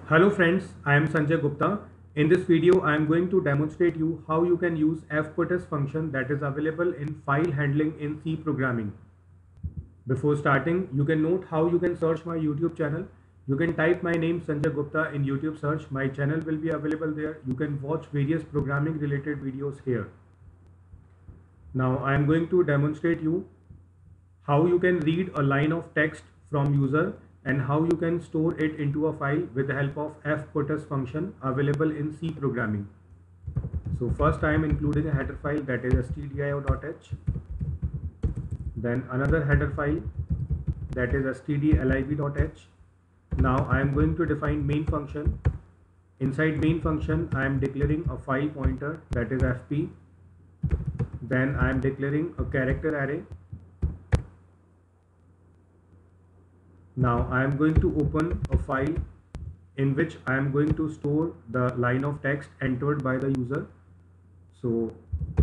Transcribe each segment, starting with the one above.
Hello friends, I am Sanjay Gupta. In this video, I am going to demonstrate you how you can use fputs function that is available in file handling in C programming. Before starting, you can note how you can search my YouTube channel. You can type my name Sanjay Gupta in YouTube search. My channel will be available there. You can watch various programming related videos here. Now I am going to demonstrate you how you can read a line of text from user and how you can store it into a file with the help of fputs function available in C programming. So first I am including a header file that is stdio.h, then another header file that is stdlib.h. Now I am going to define main function. Inside main function I am declaring a file pointer that is fp. Then I am declaring a character array. Now I am going to open a file in which I am going to store the line of text entered by the user. So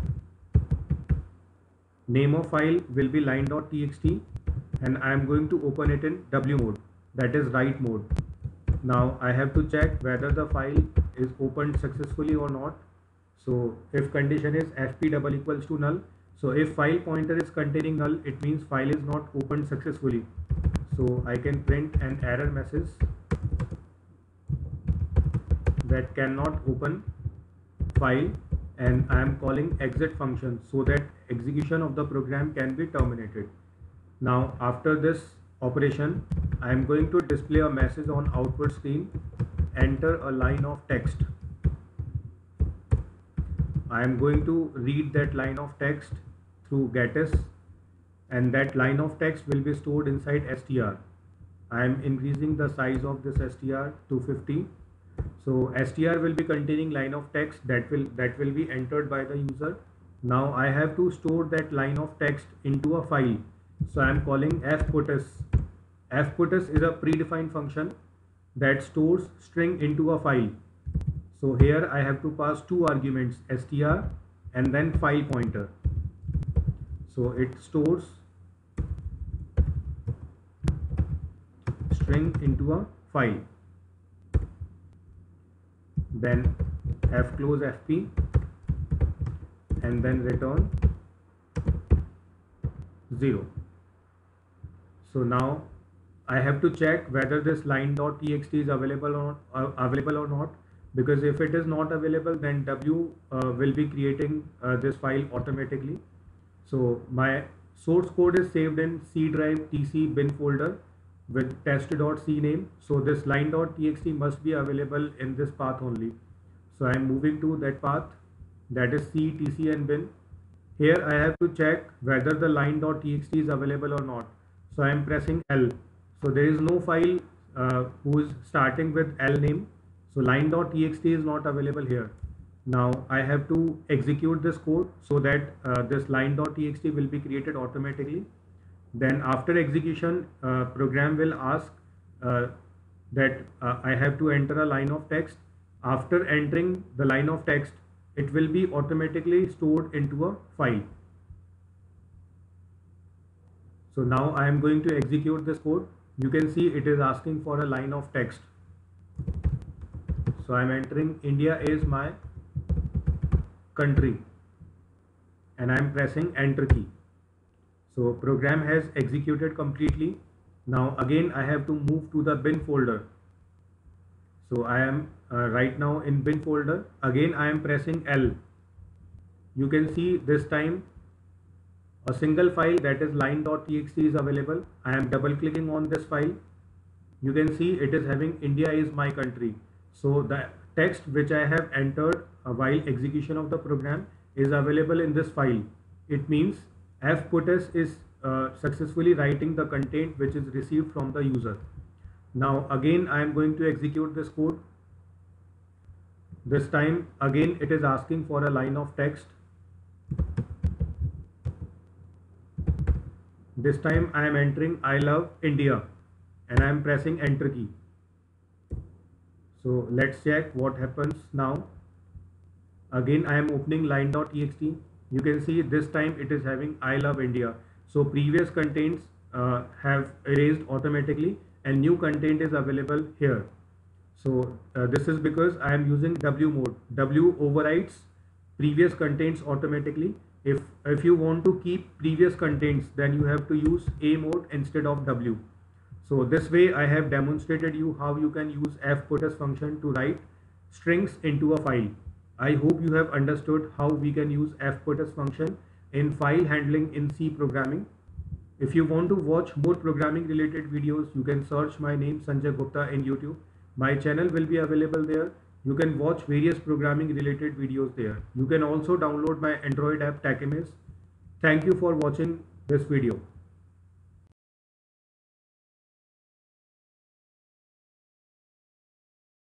name of file will be line.txt and I am going to open it in W mode, that is write mode. Now I have to check whether the file is opened successfully or not. So if condition is fp double equals to null, so if file pointer is containing null, it means file is not opened successfully. So I can print an error message that cannot open file, and I am calling exit function so that execution of the program can be terminated. Now after this operation, I am going to display a message on output screen, enter a line of text. I am going to read that line of text through getIS, and that line of text will be stored inside str. I am increasing the size of this str to 50. So str will be containing line of text that will be entered by the user. Now I have to store that line of text into a file. So I am calling fputs. Fputs is a predefined function that stores string into a file. So here I have to pass two arguments, str and then file pointer. So it stores string into a file. Then fclose fp and then return 0. So now I have to check whether this line.txt is available or not, because if it is not available, then W will be creating this file automatically. So my source code is saved in C drive tc bin folder with test.c name. So this line.txt must be available in this path only. So I am moving to that path, that is C, tc and bin. Here I have to check whether the line.txt is available or not. So I am pressing L. So there is no file who is starting with L name. So line.txt is not available here. Now I have to execute this code so that this line.txt will be created automatically. Then after execution, program will ask that I have to enter a line of text. After entering the line of text, it will be automatically stored into a file. So now I am going to execute this code. You can see it is asking for a line of text. So I am entering India is my country and I am pressing enter key. So program has executed completely. Now again I have to move to the bin folder. So I am right now in bin folder. Again I am pressing L. You can see this time a single file, that is line.txt, is available. I am double clicking on this file. You can see it is having India is my country. So the text which I have entered while execution of the program is available in this file. It means fputs is successfully writing the content which is received from the user. Now again I am going to execute this code. This time again it is asking for a line of text. This time I am entering I love India and I am pressing enter key. So let's check what happens now. Again I am opening line.txt. You can see this time it is having I love India. So previous contents have erased automatically and new content is available here. So this is because I am using W mode. W overrides previous contents automatically. If you want to keep previous contents, then you have to use A mode instead of W. So this way I have demonstrated you how you can use fputs function to write strings into a file. I hope you have understood how we can use fputs function in file handling in C programming. If you want to watch more programming related videos, you can search my name Sanjay Gupta in YouTube. My channel will be available there. You can watch various programming related videos there. You can also download my Android app TechImage. Thank you for watching this video.